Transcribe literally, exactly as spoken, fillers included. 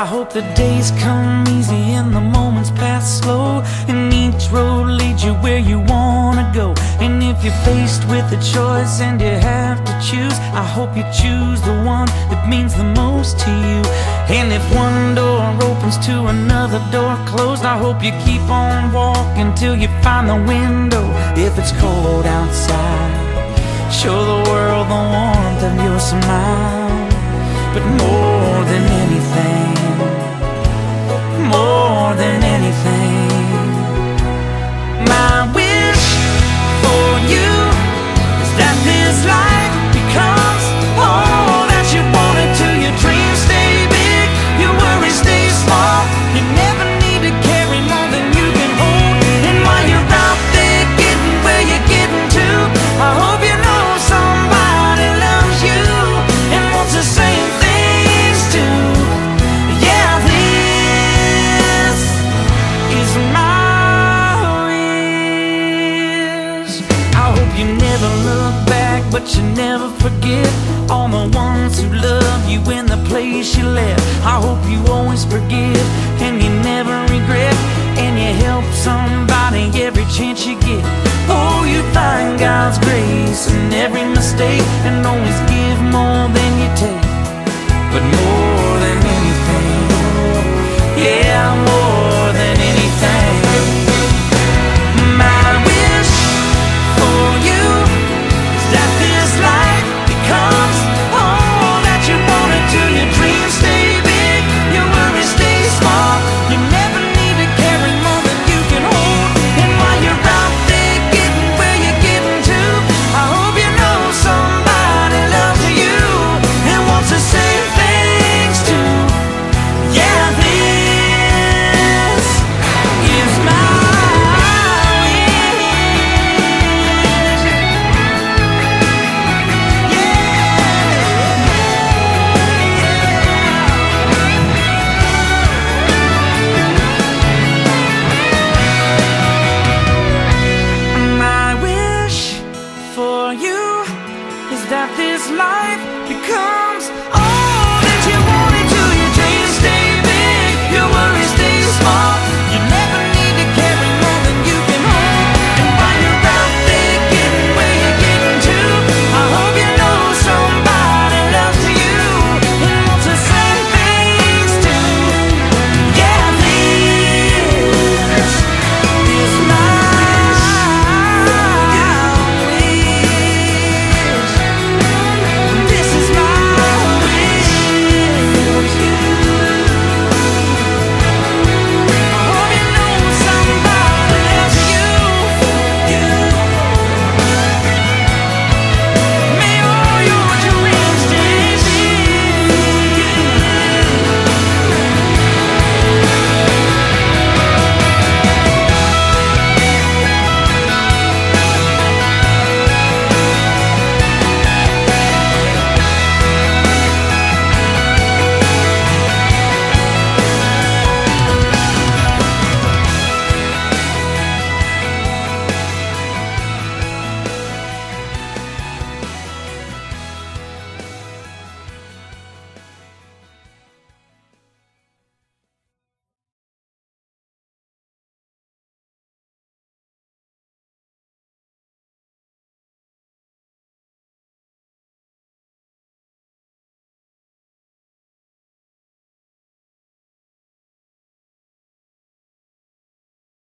I hope the days come easy and the moments pass slow, and each road leads you where you wanna go. And if you're faced with a choice and you have to choose, I hope you choose the one that means the most to you. And if one door opens to another door closed, I hope you keep on walking till you find the window. If it's cold outside, show the world the warmth of your smile. But more than anything, more than anything, my wish for you is that this life becomes all that you want it to. Your dreams stay big, your worries stay small. You never need to carry more than you can hold. And while you're out there getting where you're getting to, I hope you know somebody loves you and wants the same things too. Yeah, this is my wish. I hope you never look back, but you never forget all the ones who love you in the place you left. I hope you always forgive and you never regret, and you help somebody every chance you get. Oh, you find God's grace in every mistake, and always give more than